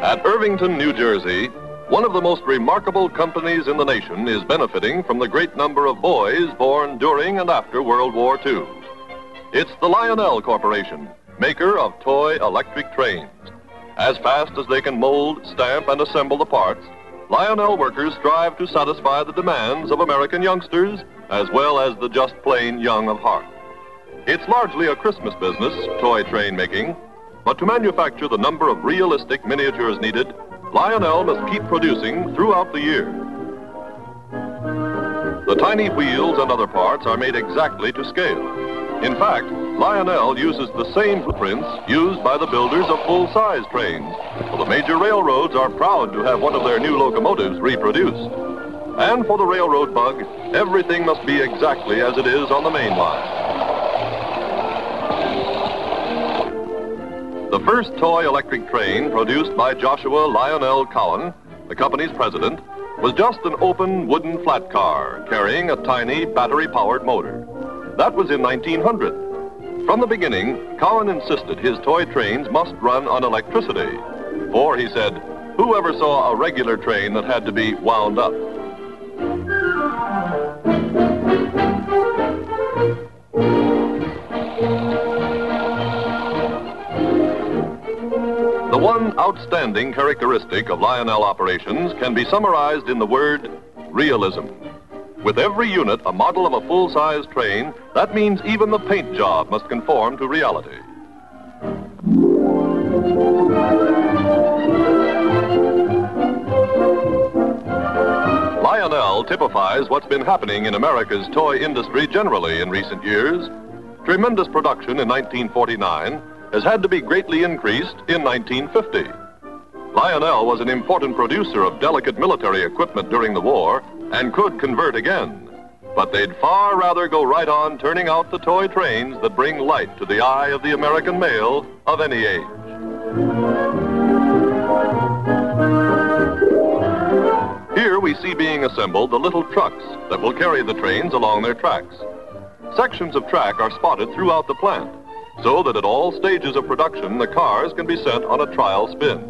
At Irvington, New Jersey, one of the most remarkable companies in the nation is benefiting from the great number of boys born during and after World War II. It's the Lionel Corporation, maker of toy electric trains. As fast as they can mold, stamp, and assemble the parts, Lionel workers strive to satisfy the demands of American youngsters as well as the just plain young of heart. It's largely a Christmas business, toy train making, but to manufacture the number of realistic miniatures needed, Lionel must keep producing throughout the year. The tiny wheels and other parts are made exactly to scale. In fact, Lionel uses the same blueprints used by the builders of full-size trains, for the major railroads are proud to have one of their new locomotives reproduced. And for the railroad bug, everything must be exactly as it is on the main line. The first toy electric train produced by Joshua Lionel Cowan, the company's president, was just an open wooden flat car carrying a tiny battery-powered motor. That was in 1900. From the beginning, Cowan insisted his toy trains must run on electricity. For, he said, who ever saw a regular train that had to be wound up? The one outstanding characteristic of Lionel operations can be summarized in the word realism. With every unit a model of a full-size train, that means even the paint job must conform to reality. Lionel typifies what's been happening in America's toy industry generally in recent years. Tremendous production in 1949 has had to be greatly increased in 1950. Lionel was an important producer of delicate military equipment during the war and could convert again. But they'd far rather go right on turning out the toy trains that bring light to the eye of the American male of any age. Here we see being assembled the little trucks that will carry the trains along their tracks. Sections of track are spotted throughout the plant, so that at all stages of production the cars can be sent on a trial spin.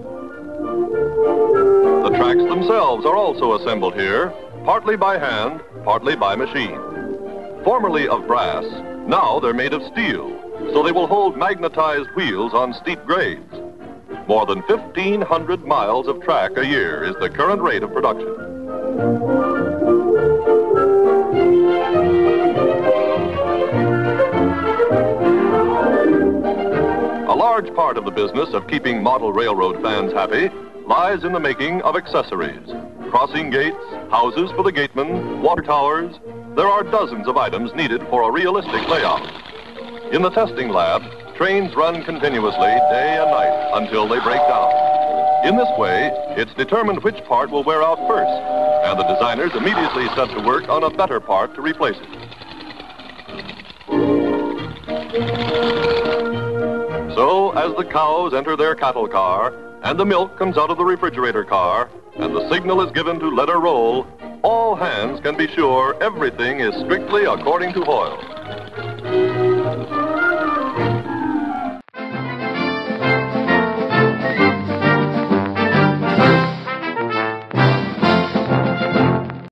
The tracks themselves are also assembled here, partly by hand, partly by machine. Formerly of brass, now they're made of steel, so they will hold magnetized wheels on steep grades. More than 1,500 miles of track a year is the current rate of production. A large part of the business of keeping model railroad fans happy lies in the making of accessories. Crossing gates, houses for the gatemen, water towers. There are dozens of items needed for a realistic layout. In the testing lab, trains run continuously day and night until they break down. In this way, it's determined which part will wear out first, and the designers immediately set to work on a better part to replace it. So, as the cows enter their cattle car, and the milk comes out of the refrigerator car, and the signal is given to let her roll, all hands can be sure everything is strictly according to Hoyle.